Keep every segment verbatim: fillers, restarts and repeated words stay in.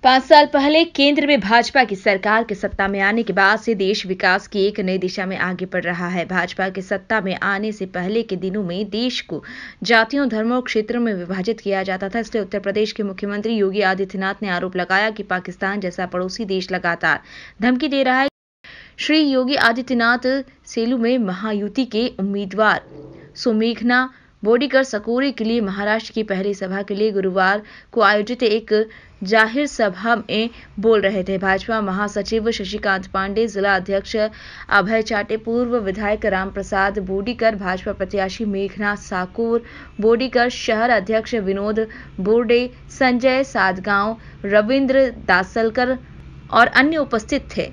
पांच साल पहले केंद्र में भाजपा की सरकार के सत्ता में आने के बाद से देश विकास की एक नई दिशा में आगे बढ़ रहा है। भाजपा के सत्ता में आने से पहले के दिनों में देश को जातियों, धर्मों और क्षेत्रों में विभाजित किया जाता था। इसलिए उत्तर प्रदेश के मुख्यमंत्री योगी आदित्यनाथ ने आरोप लगाया कि पाकिस्तान जैसा पड़ोसी देश लगातार धमकी दे रहा है। श्री योगी आदित्यनाथ सेलू में महायुति के उम्मीदवार सुमेघना बोर्डीकर सकोरे के लिए महाराष्ट्र की पहली सभा के लिए गुरुवार को आयोजित एक जाहिर सभा में बोल रहे थे। भाजपा महासचिव शशिकांत पांडे, जिला अध्यक्ष अभय चाटे, पूर्व विधायक रामप्रसाद बोर्डीकर, भाजपा प्रत्याशी मेघना साकोर बोर्डीकर, शहर अध्यक्ष विनोद बोर्डे, संजय सादगांव, रविंद्र दासलकर और अन्य उपस्थित थे।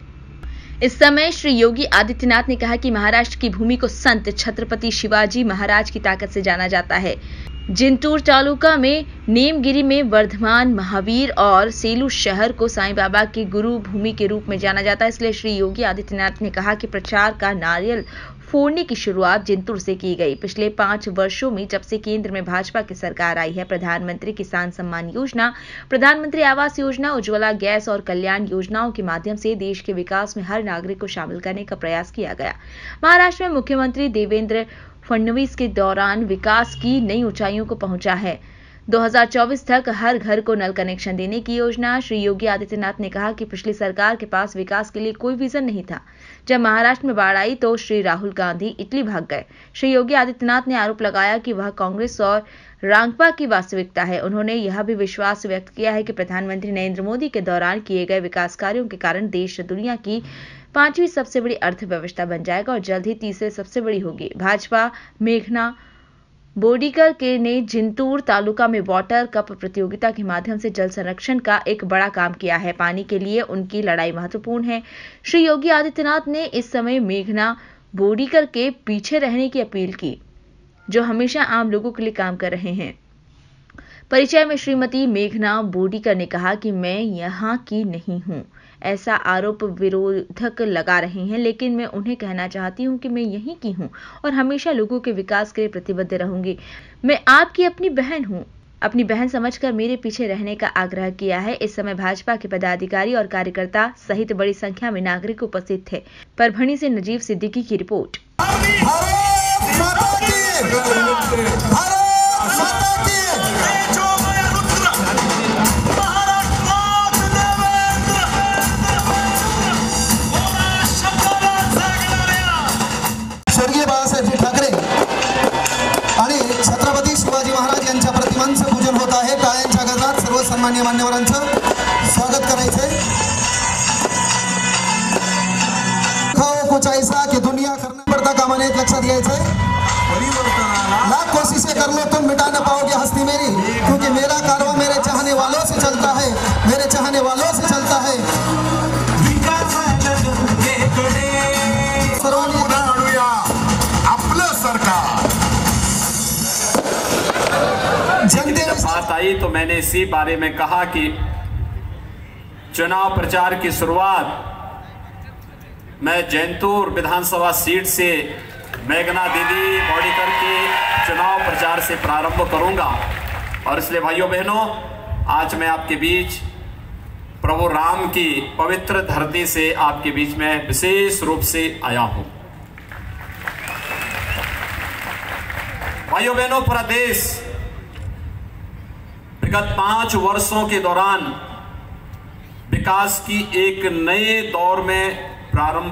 इस समय श्री योगी आदित्यनाथ ने कहा कि महाराष्ट्र की भूमि को संत छत्रपति शिवाजी महाराज की ताकत से जाना जाता है। जिंतूर तालुका में नेमगिरी में वर्धमान महावीर और सेलू शहर को साईं बाबा की गुरु भूमि के रूप में जाना जाता है। इसलिए श्री योगी आदित्यनाथ ने कहा कि प्रचार का नारियल फोड़ने की शुरुआत जिंतूर से की गई। पिछले पांच वर्षों में जब से केंद्र में भाजपा की सरकार आई है, प्रधानमंत्री किसान सम्मान योजना, प्रधानमंत्री आवास योजना, उज्ज्वला गैस और कल्याण योजनाओं के माध्यम से देश के विकास में हर नागरिक को शामिल करने का प्रयास किया गया। महाराष्ट्र में मुख्यमंत्री देवेंद्र फडणवीस के दौरान विकास की नई ऊंचाइयों को पहुंचा है। दो हज़ार चौबीस तक हर घर को नल कनेक्शन देने की योजना। श्री योगी आदित्यनाथ ने कहा कि पिछली सरकार के पास विकास के लिए कोई विजन नहीं था। जब महाराष्ट्र में बाढ़ आई तो श्री राहुल गांधी इटली भाग गए। श्री योगी आदित्यनाथ ने आरोप लगाया कि वह कांग्रेस और रांगपा की वास्तविकता है। उन्होंने यह भी विश्वास व्यक्त किया है कि प्रधानमंत्री नरेंद्र मोदी के दौरान किए गए विकास कार्यों के कारण देश दुनिया की पांचवी सबसे बड़ी अर्थव्यवस्था बन जाएगा और जल्द ही तीसरे सबसे बड़ी होगी। भाजपा मेघना बोर्डीकर के ने जिंतूर तालुका में वाटर कप प्रतियोगिता के माध्यम से जल संरक्षण का एक बड़ा काम किया है। पानी के लिए उनकी लड़ाई महत्वपूर्ण है। श्री योगी आदित्यनाथ ने इस समय मेघना बोर्डीकर के पीछे रहने की अपील की, जो हमेशा आम लोगों के लिए काम कर रहे हैं। परिचय में श्रीमती मेघना बोर्डीकर ने कहा कि मैं यहाँ की नहीं हूँ। ऐसा आरोप विरोधक लगा रहे हैं, लेकिन मैं उन्हें कहना चाहती हूं कि मैं यहीं की हूं और हमेशा लोगों के विकास के लिए प्रतिबद्ध रहूंगी। मैं आपकी अपनी बहन हूं। अपनी बहन समझकर मेरे पीछे रहने का आग्रह किया है। इस समय भाजपा के पदाधिकारी और कार्यकर्ता सहित बड़ी संख्या में नागरिक उपस्थित थे। परभणी से नजीब सिद्दीकी की रिपोर्ट। स्वर्गीय बाळासाहेब ठाकरे आणि छत्रपती शिवाजी महाराज यांच्या प्रतिमांचं पूजन होत आहे। टाळ्यांच्या गजरात सर्व सन्माननीय मान्यवरांचं स्वागत करायचंय। खाओ कुछ ऐसा कि दुनिया करना पड़ता कामा नहीं, लक्षात घ्यायचंय। लाख कोशिशें कर लो तुम मिटा न पाओगे हस्ती मेरी, क्योंकि मेरा कारवां मेरे चाहने वालों से चलता है, मेरे चाहने वालों से चलता है। सर्वांनी जब बात आई तो मैंने इसी बारे में कहा कि चुनाव प्रचार की शुरुआत मैं जैंतूर विधानसभा सीट से मेघना दीदी बोर्डीकर के चुनाव प्रचार से प्रारंभ करूंगा। और इसलिए भाइयों बहनों, आज मैं आपके बीच प्रभु राम की पवित्र धरती से आपके बीच में विशेष रूप से आया हूं। भाइयों बहनों, पूरा देश विगत पांच वर्षों के दौरान विकास की एक नए दौर में प्रारंभ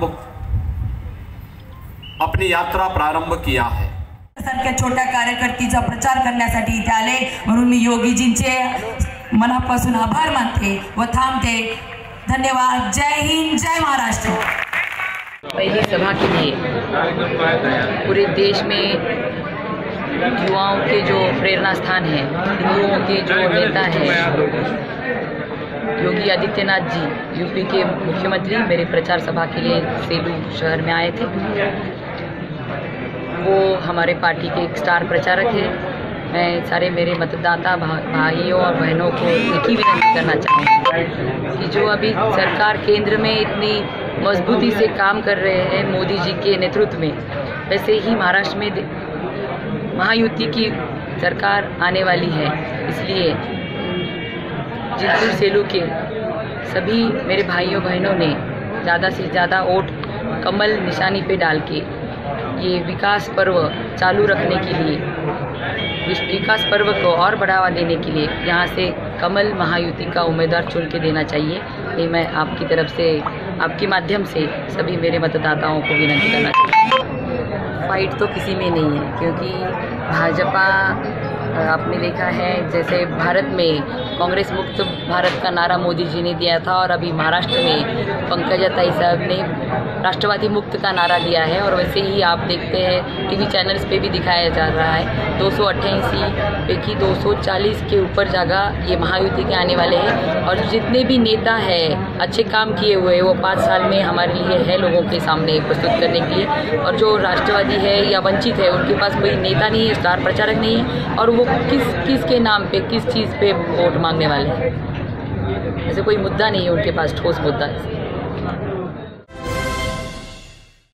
अपनी यात्रा प्रारंभ किया है। सारख्या छोट्या कार्यकर्तीचा प्रचार करण्यासाठी इथे आले, म्हणून मी योगीजींचे मनापासून आभार मानते व थांबते। धन्यवाद। जय हिंद, जय महाराष्ट्र। पहली सभा के लिए पूरे देश में युवाओं के जो प्रेरणा स्थान है, हिंदुओं के जो नेता हैं, योगी आदित्यनाथ जी यूपी के मुख्यमंत्री मेरे प्रचार सभा के लिए सेलू शहर में आए थे। वो हमारे पार्टी के एक स्टार प्रचारक हैं। मैं सारे मेरे मतदाता भाइयों और बहनों को एक ही विनती करना चाहूँगी कि जो अभी सरकार केंद्र में इतनी मजबूती से काम कर रहे हैं मोदी जी के नेतृत्व में, वैसे ही महाराष्ट्र में महायुति की सरकार आने वाली है। इसलिए जिंतूर सेलू के सभी मेरे भाइयों बहनों ने ज़्यादा से ज़्यादा वोट कमल निशानी पे डाल के ये विकास पर्व चालू रखने के लिए, विकास पर्व को और बढ़ावा देने के लिए यहाँ से कमल महायुति का उम्मीदवार चुन के देना चाहिए। ये मैं आपकी तरफ से, आपके माध्यम से सभी मेरे मतदाताओं को विनती करना चाहती हूँ। फाइट तो किसी में नहीं है, क्योंकि भाजपा, आपने देखा है जैसे भारत में कांग्रेस मुक्त भारत का नारा मोदी जी ने दिया था, और अभी महाराष्ट्र में पंकजा ताई साहब ने राष्ट्रवादी मुक्त का नारा दिया है। और वैसे ही आप देखते हैं टीवी चैनल्स पे भी दिखाया जा रहा है, दो सौ अट्ठासी पे की दो सौ चालीस के ऊपर जगह ये महायुति के आने वाले हैं। और जितने भी नेता हैं अच्छे काम किए हुए, वो पाँच साल में हमारे लिए है लोगों के सामने प्रस्तुत करने के लिए। और जो राष्ट्रवादी है या वंचित है, उनके पास कोई नेता नहीं है, स्टार प्रचारक नहीं है, और वो किस किस के नाम पे, किस चीज़ पे वोट मांगने वाले हैं। ऐसे कोई मुद्दा नहीं है उनके पास, ठोस मुद्दा।